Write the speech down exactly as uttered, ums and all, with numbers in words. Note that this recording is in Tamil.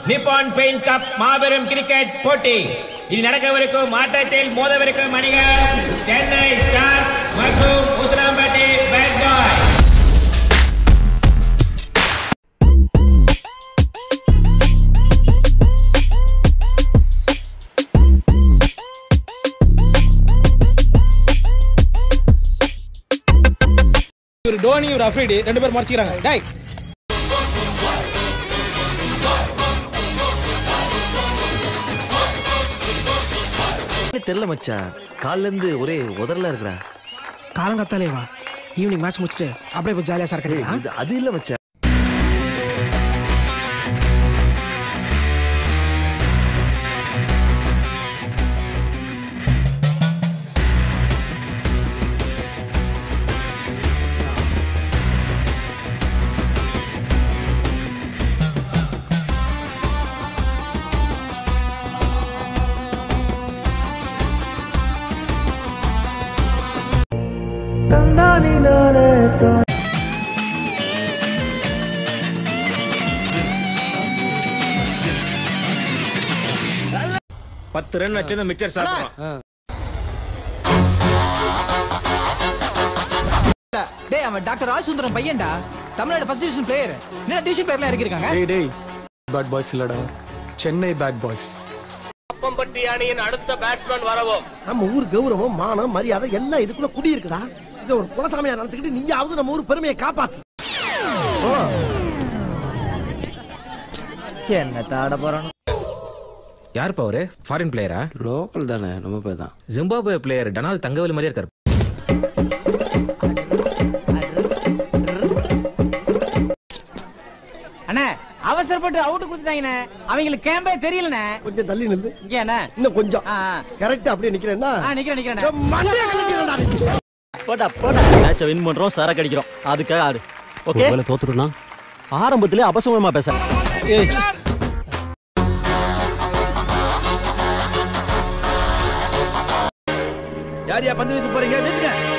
நிப்பான் பெயிண்ட் கப் மாபெரும் கிரிக்கெட் போட்டி. இது நடக்கவிருக்கும் ஆட்டத்தில் மோதவிருக்கும் அணிகள் சென்னை ஸ்டார் மற்றும் உசிலம்பட்டி பேட் பாய்ஸ். ஒரு டோனி ஒரு அஃப்ரிடி ரெண்டு பேரும் மறைச்சிக்கிறாங்க. டேய் தெரியல மச்சான், கால்ல இருந்து ஒரே உதறலா இருக்குடா. காலங்கத்தாலே வா, ஈவினிங் மேட்ச் முடிச்சிட்டு அப்படியே போய் ஜாலியா சார் கிடையாது. அது இல்ல மச்சான், பத்து ரன் வச்சு மிச்சர் சாப்பிடுறோம். டேய் அவன் டாக்டர் ராஜ் சுந்தரம் பையன்டா, தமிழ்நாடு ஃபர்ஸ்ட் டிவிஷன் பிளேயர். என்ன டிவிஷன் பிளேயர்ல இறக்கிருக்காங்க. டேய் டேய் பேட் பாய்ஸ் இல்லடா, சென்னை பேட் பாய்ஸ். அப்பம்பட்டி அணியின் அடுத்த பேட்ஸ்மேன் வரவும். நம்ம ஊர் கௌரவம் மானம் மரியாதை எல்லாம் இதுக்குள்ள குடி இருக்குடா. இத ஒரு குலசாமியா நடந்துக்கிட்டு நீயாவது நம்ம ஊர் பெருமையை காப்பாத்து. என்ன தாட போறானோ. யார் பவரு? ஃபாரின் பிளேயரா? லோக்கல் தானே, நம்ம பேர் தான். ஜிம்பாப்வே பிளேயர் டனால் தங்கவேலு மாதிரியே இருக்காரு. அண்ணே அவசரப்பட்டு அவுட் கொடுத்துட்டாங்கண்ணே, அவங்களுக்கு கேம்பே தெரியலண்ணே. கொஞ்சம் தள்ளி நில்லு. இங்க என்ன இன்னும் கொஞ்சம் கரெக்டா அப்படியே நிக்கிறேன்னா நிக்கிறேன் நிக்கிறேன். மண்டையை கலக்கிறேன்டா. போடா போடா, மேட்சை வின் பண்றோம், சரக்கு அடிக்கிறோம், அதுக்காக ஆடு. ஓகே தோத்துறோம்னா ஆரம்பத்திலே அபசகுணமா பேச. யாரியா பந்து வீச போறீங்க? வீசுங்க.